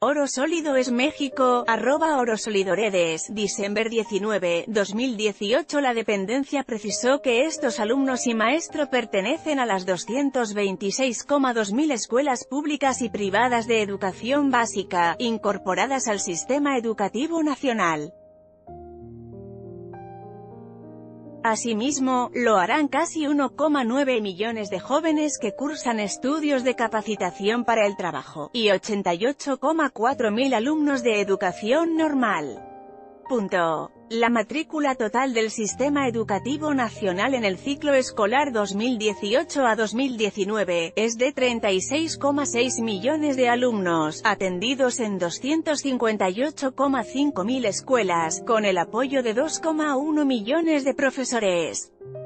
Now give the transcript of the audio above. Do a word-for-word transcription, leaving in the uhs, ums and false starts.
Oro Sólido es México, arroba Orosolidoredes, diciembre diecinueve, dos mil dieciocho. La dependencia precisó que estos alumnos y maestro pertenecen a las doscientos veintiséis coma dos mil escuelas públicas y privadas de educación básica, incorporadas al sistema educativo nacional. Asimismo, lo harán casi uno coma nueve millones de jóvenes que cursan estudios de capacitación para el trabajo, y ochenta y ocho coma cuatro mil alumnos de educación normal. Punto. La matrícula total del Sistema Educativo Nacional en el ciclo escolar dos mil dieciocho a dos mil diecinueve, es de treinta y seis coma seis millones de alumnos, atendidos en doscientos cincuenta y ocho coma cinco mil escuelas, con el apoyo de dos coma uno millones de profesores.